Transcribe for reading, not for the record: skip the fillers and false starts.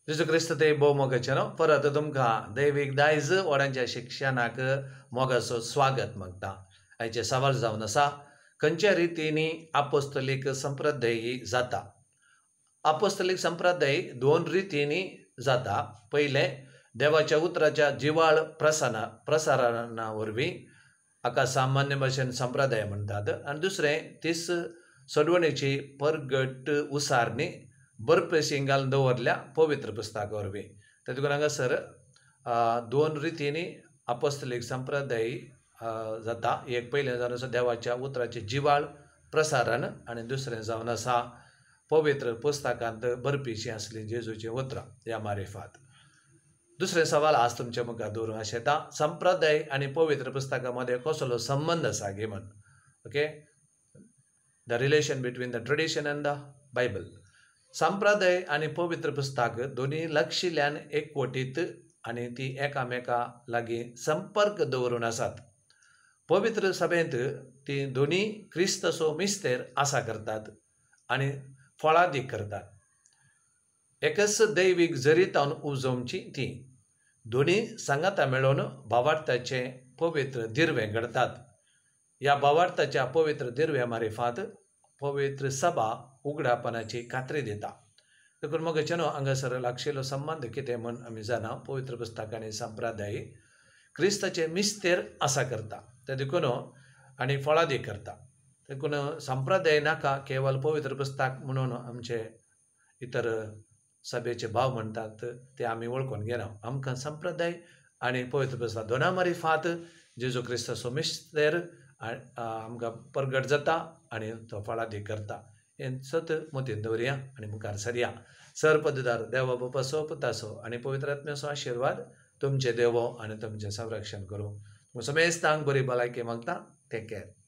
जेजू क्रिस्त ते भोव मोगाचेनो परत तुमकां दैवीक दायज वडांच्या शिक्षणाक मोगाचो स्वागत मागता। आयचे सवाल जावन आसा, खंयच्या रितींनी आपोस्तलीक संप्रदाय जाता? आपोस्तलीक संप्रदाय दोन रितींनी जाता। पयले देवाच्या उतराच्या जिवाळ प्रसारणा वरवीं, हाका सामान्य भाशेन संप्रदाय म्हणटात, आनी दुसरें तीस सोडवणेची परगट उसारणी बरपेशी घालून दवरल्या पवित्र पुस्तका वरवीं। तातूंत हांगासर दोन रितींनी आपोस्तलीक संप्रदाय जाता। एक पयलें जावन आसा देवाच्या उतराचें जिवाळ प्रसारण, आनी दुसरें जावन आसा पवित्र पुस्तकांत बरपीची आसली जेजूची उतरां ह्या मारिफात। दुसरे सवाल आज तुमच्या मुखार दवरूंक आशेता, संप्रदाय आनी पवित्र पुस्तका मदें कसलो संबंध आसा गे म्हण। Okay, the relation between the tradition and the Bible. संप्रदाय आनी पवित्र पुस्तक दोनी लागशिल्ल्यान एकवटीत आनी ती एकामेका लागीं संपर्क दवरून आसात। पवित्र सभेंत ती दोनी क्रिस्तचो मिस्तेर आसा करतात आनी फळादीक करतात। एकच दैवीक जरीतावन उजोवची ती दोनी सांगाता मेळून भावार्थाचे पवित्र दिर्वे घडतात। ह्या भावार्थाच्या पवित्र दिर्व्या मारिफात पवित्र सभा उगडापणाची खात्री दिता। देखून मोगाचेनो हांगासर लागशिल्लो संबंध कितें म्हण आमी जाणा, पवित्र पुस्तक आनी संप्रदाय क्रिस्ताचे मिस्तेर आसा करता ते देखून आनी फळादीक करता। देखून संप्रदाय नाका केवळ पवित्र पुस्तक म्हणून आमचे इतर सभेचे भाव म्हणटात ते आमी वळखून घेना। आमकां संप्रदाय आनी पवित्र पुस्तक दोना मारिफात जेजू क्रिस्ताचो मिस्तेर आमकां परगट जाता आनी तो फळादीक करता। हें सत मतींत दवरया आनी मुखार सरया। सरपददार देवा बापाचो, पुताचो आनी पवित्र आत्म्याचो आशिर्वाद तुमचे देवो आनी तुमचें संरक्षण करूं। समेस्तांक बरी भलायकी मागता। Take care.